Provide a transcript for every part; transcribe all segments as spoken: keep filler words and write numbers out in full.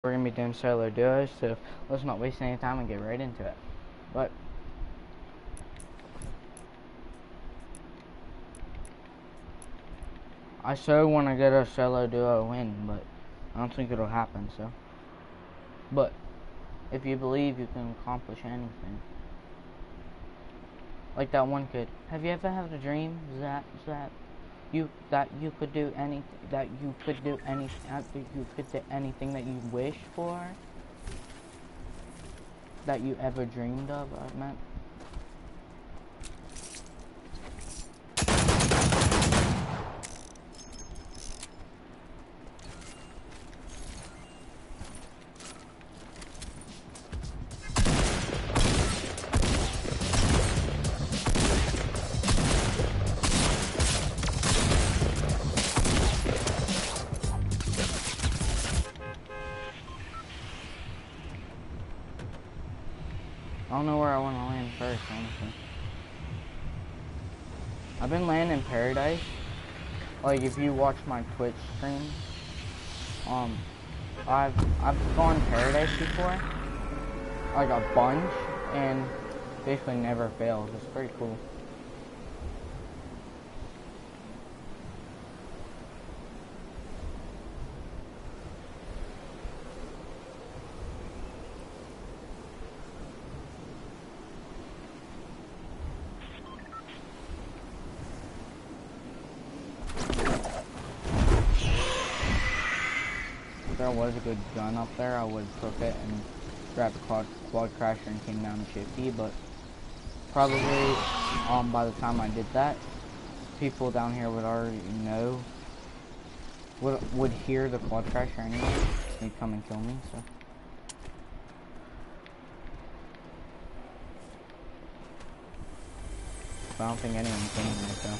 We're gonna be doing solo duos, so let's not waste any time and get right into it. But I so want to get a solo duo win, but I don't think it'll happen. So, but if you believe, you can accomplish anything. Like that one kid. Have you ever had a dream that that you that you could do anything that you could do any that you could do anything that you wished for? That you ever dreamed of, I meant. I don't know where I want to land first, honestly. I've been landing in Paradise. Like, if you watch my Twitch stream, um, I've I've gone Paradise before, like a bunch, and basically never fails. It's pretty cool. If there was a good gun up there, I would have took it and grabbed the quad, quad crasher and came down to Shifty, but probably um, by the time I did that, people down here would already know, would, would hear the quad crasher anyway. They'd come and kill me, so. But I don't think anyone came right though.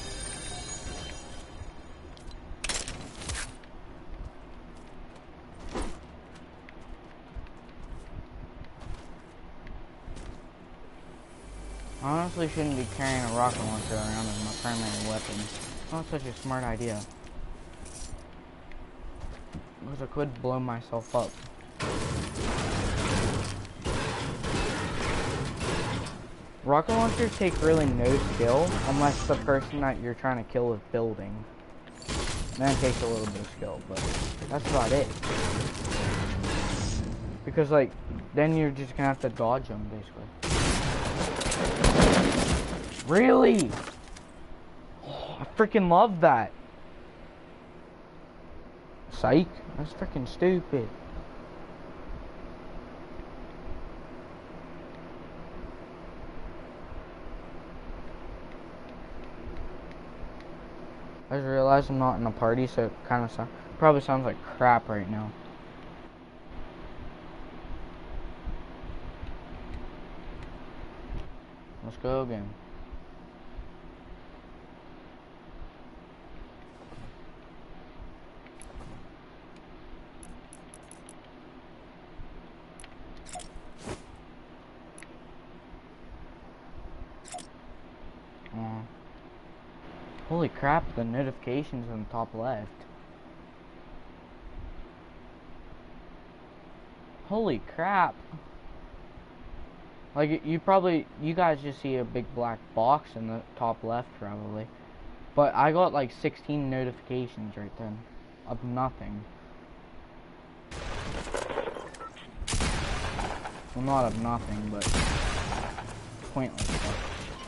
I honestly shouldn't be carrying a rocket launcher around as my primary weapon. It's not such a smart idea. Because I could blow myself up. Rocket launchers take really no skill unless the person that you're trying to kill is building. Then it takes a little bit of skill, but that's about it. Because like, then you're just gonna have to dodge them basically. Really? Oh, I freaking love that. Psych. That's freaking stupid. I just realized I'm not in a party, so it kind of sound, probably sounds like crap right now. Let's go again. Uh, holy crap, the notifications on the top left. Holy crap. Like, you probably, you guys just see a big black box in the top left probably. But I got like sixteen notifications right then of nothing. Well, not of nothing, but pointless stuff.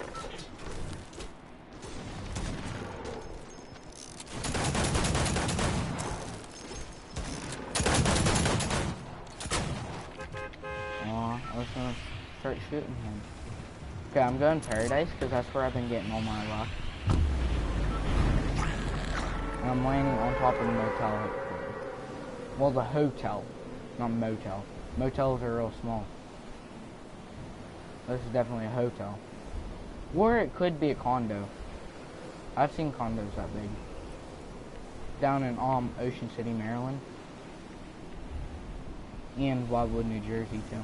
Aw, I was gonna start shooting him. Okay, I'm going Paradise because that's where I've been getting all my luck. And I'm landing on top of the motel. Well, the hotel, not motel. Motels are real small. This is definitely a hotel. Or it could be a condo. I've seen condos that big. Down in um Ocean City, Maryland. And Wildwood, New Jersey, too.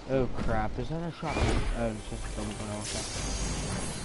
Oh crap, is that a shotgun? Oh, it's just a double barrel. Okay.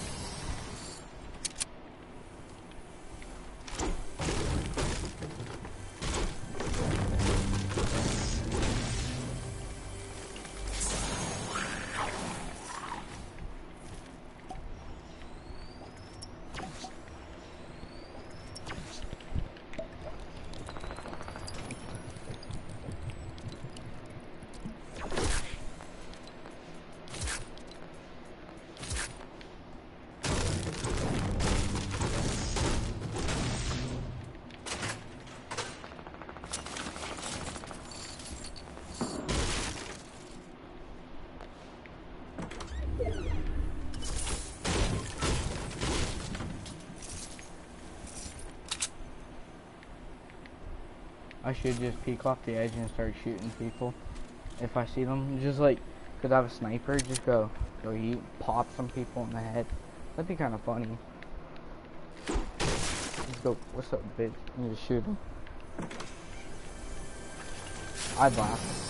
I should just peek off the edge and start shooting people if I see them. Just like, cause I have a sniper, just go, go eat, pop some people in the head. That'd be kind of funny. Just go, what's up, bitch? And just shoot them. I'd laugh.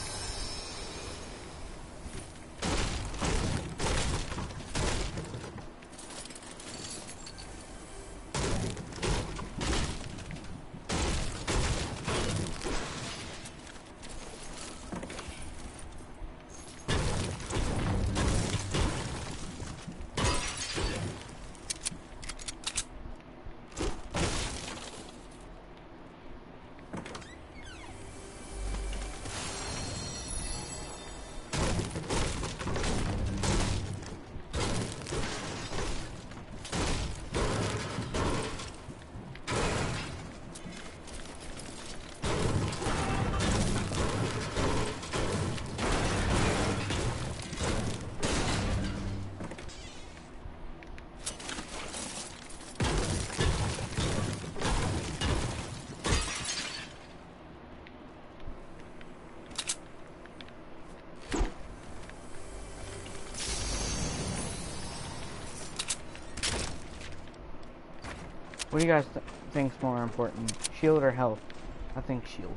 What do you guys th think's more important, shield or health? I think shield.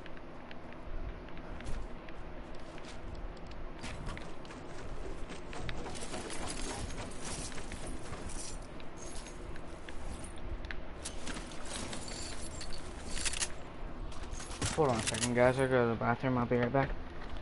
Hold on a second, guys. I'll go to the bathroom. I'll be right back.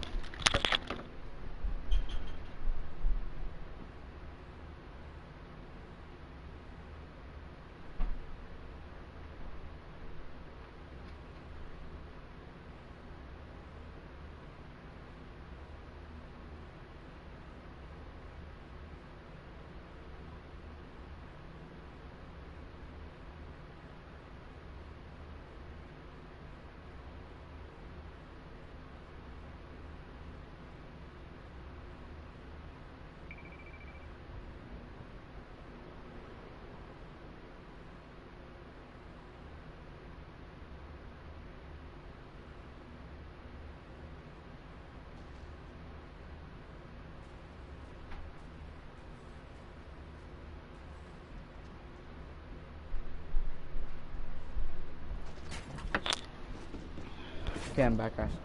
Okay, I'm back, guys.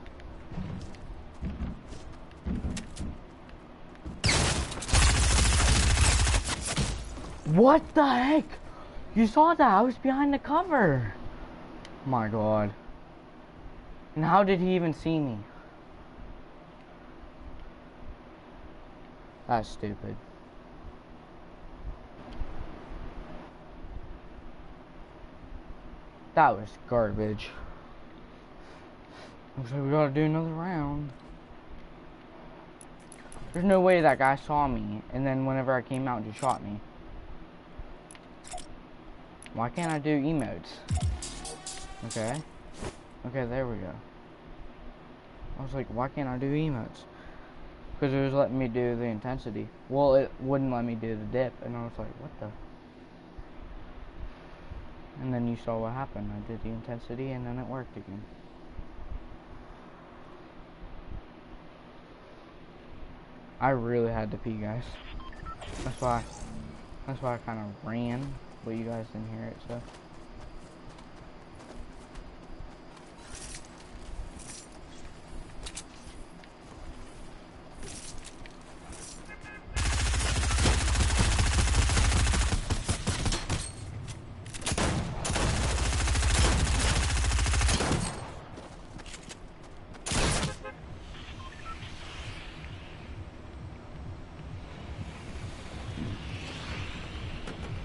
What the heck? You saw that? I was behind the cover. My God. And how did he even see me? That's stupid. That was garbage. Looks like we gotta do another round. There's no way that guy saw me, and then whenever I came out, just shot me. Why can't I do emotes? Okay. Okay, there we go. I was like, why can't I do emotes? Because it was letting me do the intensity. Well, it wouldn't let me do the dip, and I was like, what the? And then you saw what happened. I did the intensity, and then it worked again. I really had to pee, guys. That's why. That's why I kind of ran, but you guys didn't hear it, so.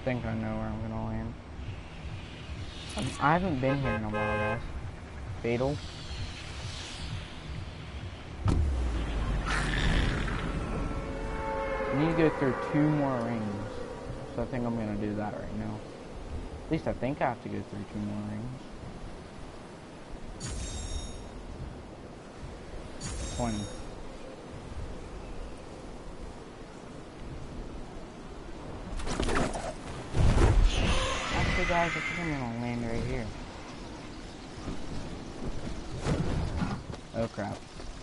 think I know where I'm gonna land. I'm, I haven't been here in a while, guys. Fatal. I need to go through two more rings. So I think I'm gonna do that right now. At least I think I have to go through two more rings. twenty. Actually, guys, I think I'm gonna land right here. Oh crap.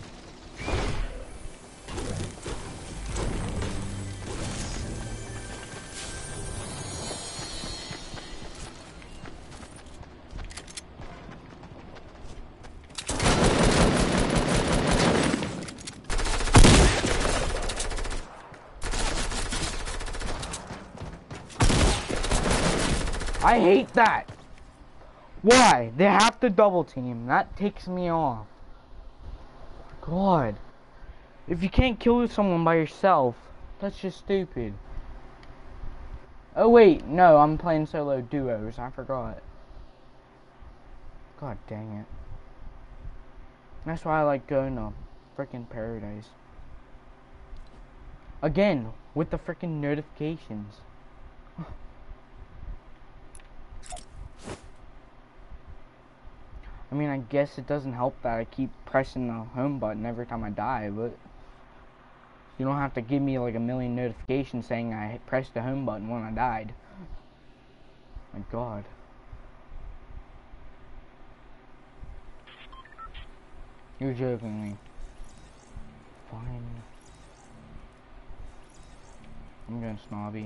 I hate that. Why? They have to double team. That takes me off. God. If you can't kill someone by yourself, that's just stupid. Oh wait, no, I'm playing solo duos. I forgot. God dang it. That's why I like going to freaking Paradise. Again, with the freaking notifications. I mean, I guess it doesn't help that I keep pressing the home button every time I die, but you don't have to give me like a million notifications saying I pressed the home button when I died. My God. You're joking me. Fine. I'm going snobby.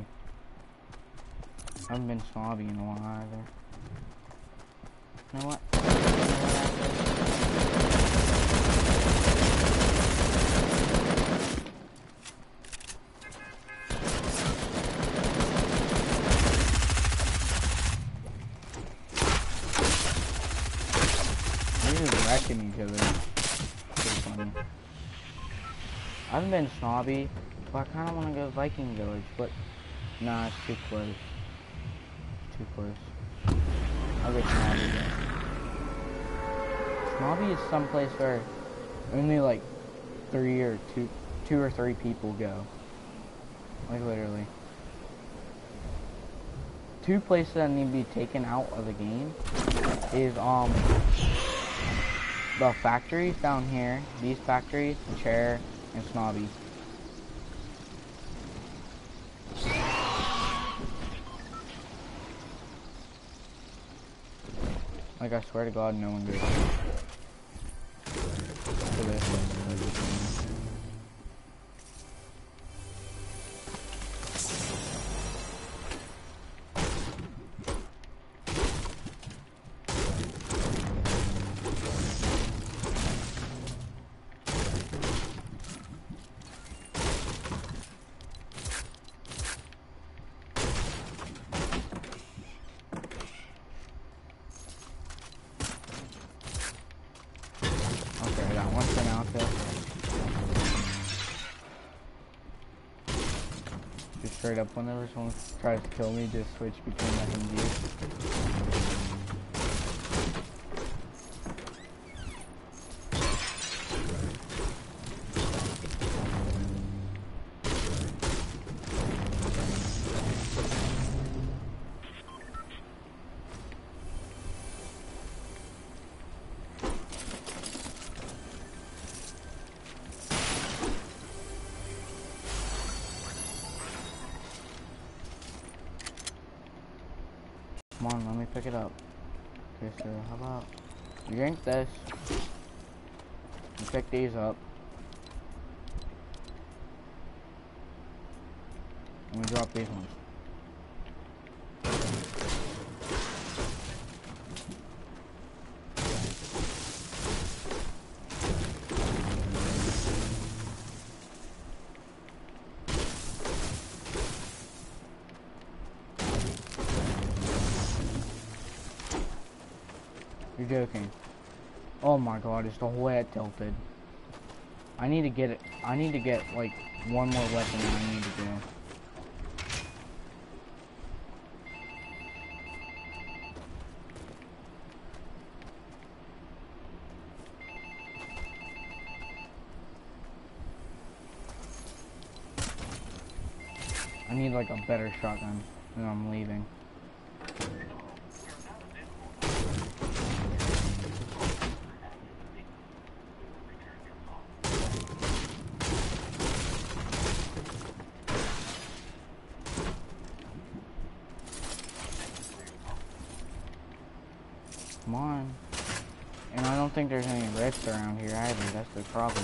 I haven't been snobby in a while either. You know what? They're just wrecking each other. Pretty funny. I haven't been snobby, but I kind of want to go Viking Village, but nah, it's too close. Too close. I'll go snobby then. Snobby is someplace where only like three or two, two or three people go. Like literally. Two places that need to be taken out of the game is um the factories down here, these factories, the chair, and snobby. Like I swear to God, no one goes to this. Straight up, whenever someone tries to kill me, just switch between F and G. Come on, let me pick it up. Okay, so how about you drink this, you pick these up, and we drop these ones. You're joking. Oh my God, it's the whole head tilted. I need to get it. I need to get like one more weapon that I need to do. I need like a better shotgun, and I'm leaving. Come on. And I don't think there's any rifts around here either. That's the problem.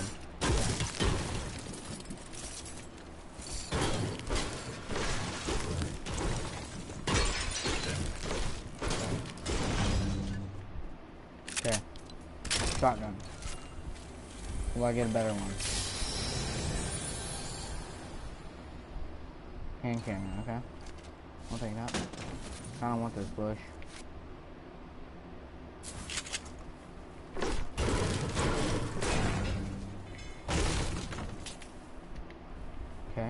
Okay. Shotgun. Will I get a better one? Hand cannon, okay. I'll take that. I don't want this bush. Okay.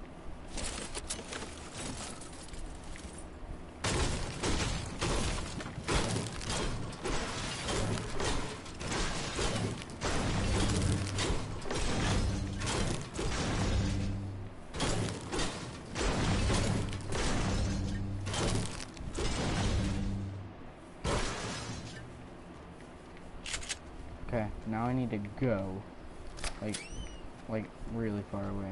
Okay, now I need to go, like, like, really far away.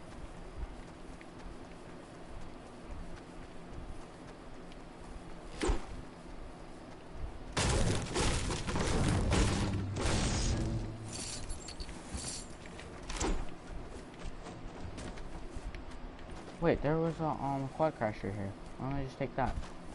Wait, there was a um, quad crasher here. Why don't I just take that?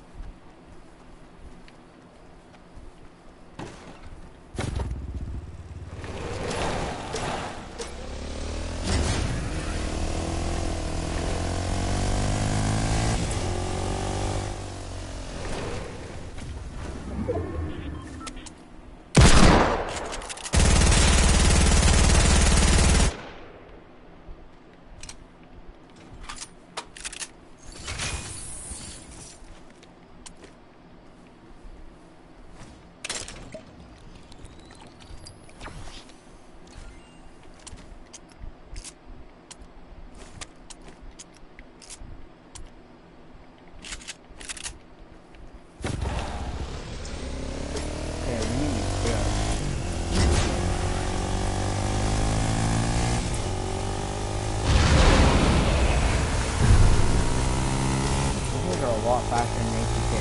Faster than A T K.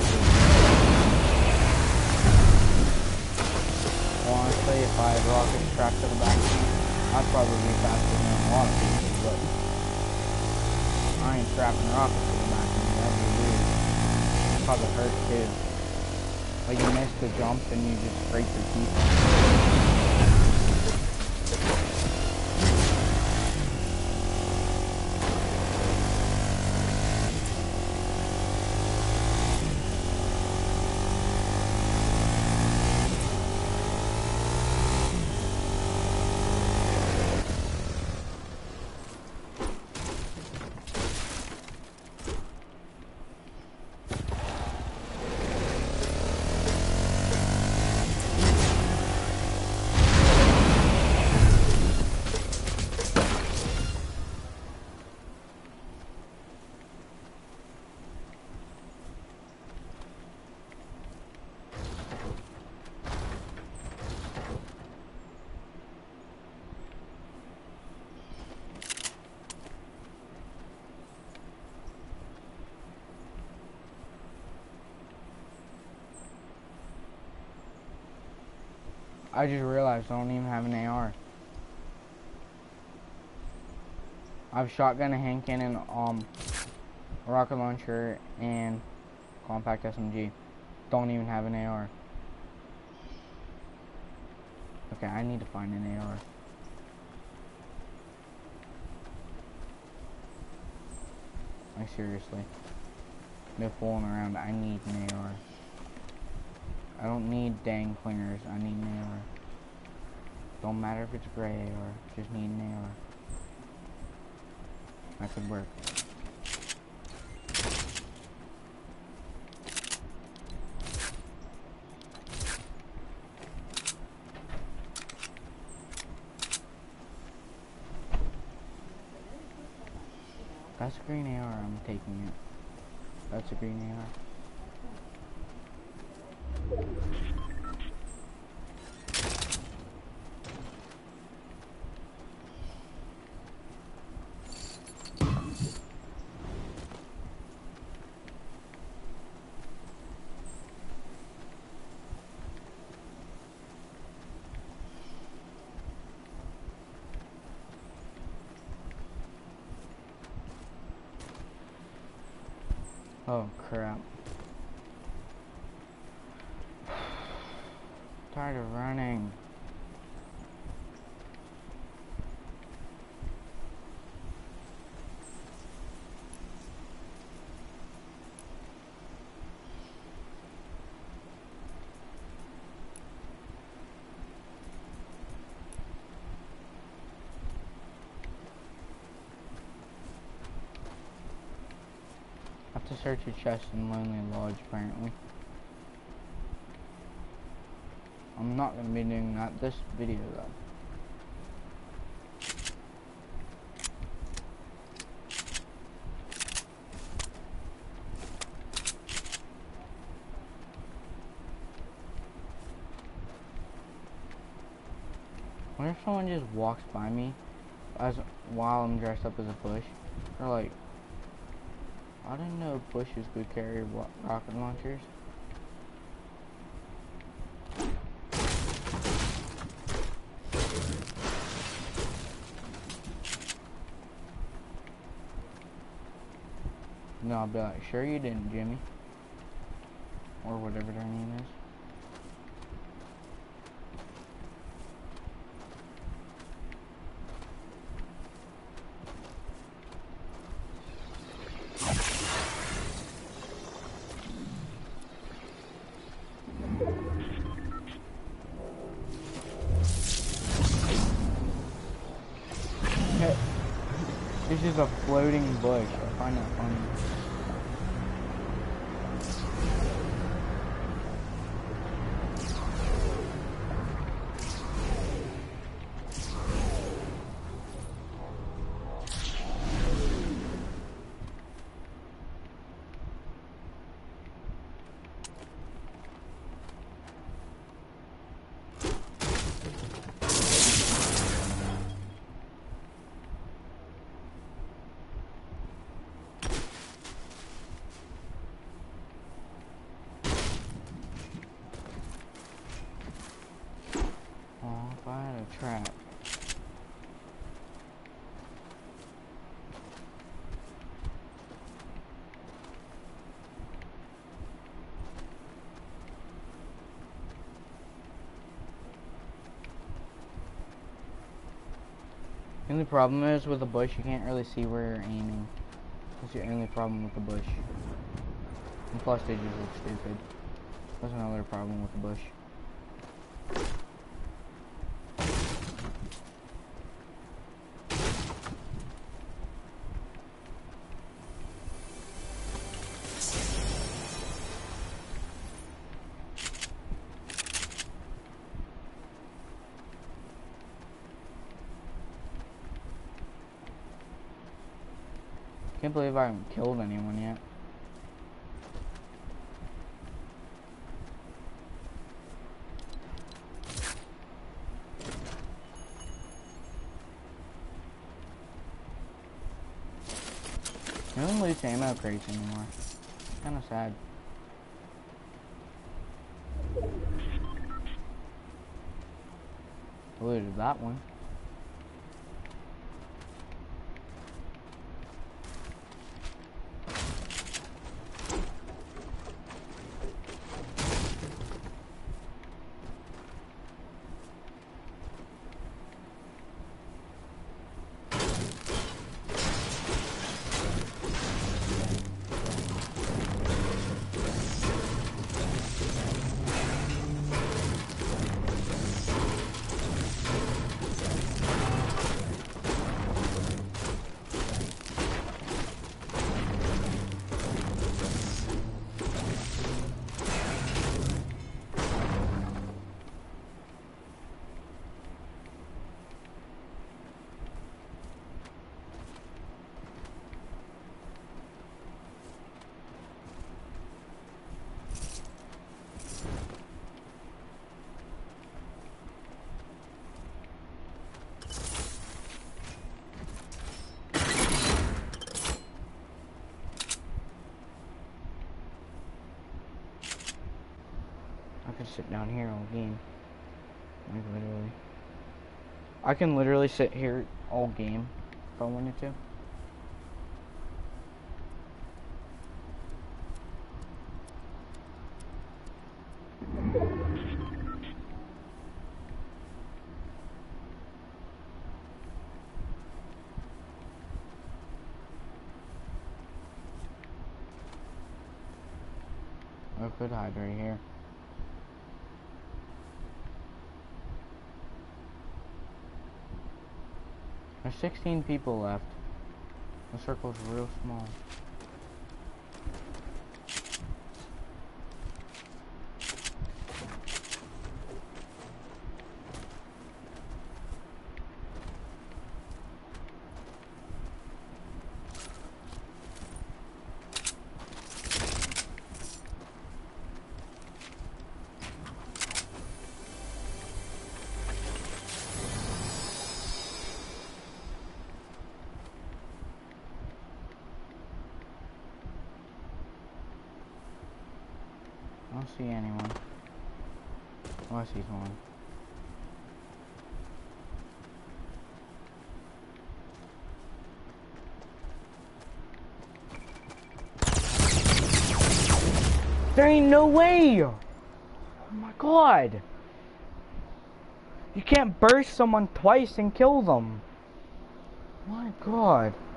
Honestly, if I had rockets strapped to the back, I'd probably be faster than a lot of people, but I ain't strapping rockets to the back of me. That'd be weird. It'd probably hurt too. Like you miss the jump and you just scrape your teeth. I just realized I don't even have an A R. I have shotgun, a hand cannon, um, a rocket launcher, and compact S M G. Don't even have an A R. Okay, I need to find an A R. Like seriously. No fooling around. I need an A R. I don't need dang clingers. I need an A R. Don't matter if it's a gray A R. Just need an A R. That could work. That's a green A R, I'm taking it. That's a green A R. Oh crap. Tired of running. I have to search a chest in Lonely Lodge apparently. I'm not gonna be doing that this video though. What if someone just walks by me as while I'm dressed up as a bush? Or like, I didn't know bushes could carry ro rocket launchers. No, I'll be like, sure you didn't, Jimmy. Or whatever their name is. This is a floating bush. I find that funny. Trap. The only problem is with the bush, you can't really see where you're aiming. That's the only problem with the bush. And plus, they just look stupid. That's another problem with the bush. Can't believe I haven't killed anyone yet. I don't lose ammo crates anymore. Kinda sad. I looted that one. sit down here all game. Like literally. I can literally sit here all game if I wanted to. I could hide right here. There's sixteen people left. The circle's real small. I don't see anyone. Oh, I see someone. There ain't no way! Oh my god! You can't burst someone twice and kill them. My god.